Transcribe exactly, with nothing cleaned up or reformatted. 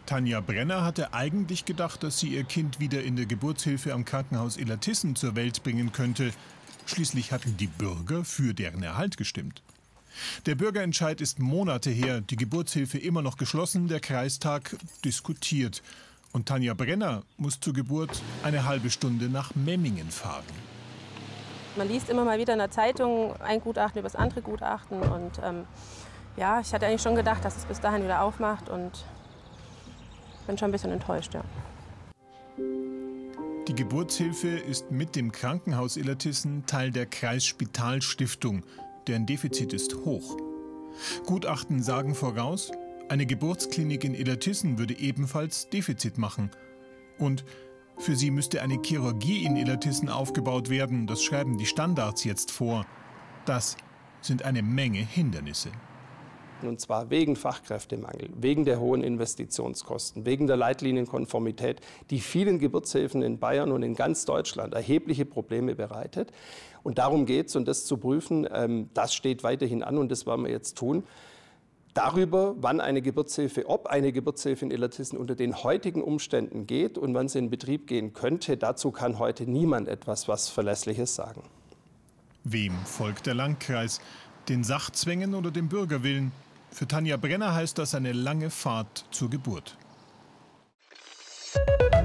Tanja Brenner hatte eigentlich gedacht, dass sie ihr Kind wieder in der Geburtshilfe am Krankenhaus Illertissen zur Welt bringen könnte. Schließlich hatten die Bürger für deren Erhalt gestimmt. Der Bürgerentscheid ist Monate her, die Geburtshilfe immer noch geschlossen, der Kreistag diskutiert. Und Tanja Brenner muss zur Geburt eine halbe Stunde nach Memmingen fahren. Man liest immer mal wieder in der Zeitung ein Gutachten über das andere Gutachten. Und ähm, ja, ich hatte eigentlich schon gedacht, dass es bis dahin wieder aufmacht. Und bin schon ein bisschen enttäuscht, ja. Die Geburtshilfe ist mit dem Krankenhaus Illertissen Teil der Kreisspitalstiftung. Deren Defizit ist hoch. Gutachten sagen voraus, eine Geburtsklinik in Illertissen würde ebenfalls Defizit machen. Und für sie müsste eine Chirurgie in Illertissen aufgebaut werden. Das schreiben die Standards jetzt vor. Das sind eine Menge Hindernisse. Und zwar wegen Fachkräftemangel, wegen der hohen Investitionskosten, wegen der Leitlinienkonformität, die vielen Geburtshilfen in Bayern und in ganz Deutschland erhebliche Probleme bereitet. Und darum geht es, und das zu prüfen, ähm, das steht weiterhin an und das werden wir jetzt tun. Darüber, wann eine Geburtshilfe, ob eine Geburtshilfe in Illertissen unter den heutigen Umständen geht und wann sie in Betrieb gehen könnte, dazu kann heute niemand etwas was Verlässliches sagen. Wem folgt der Landkreis? Den Sachzwängen oder dem Bürgerwillen? Für Tanja Brenner heißt das eine lange Fahrt zur Geburt.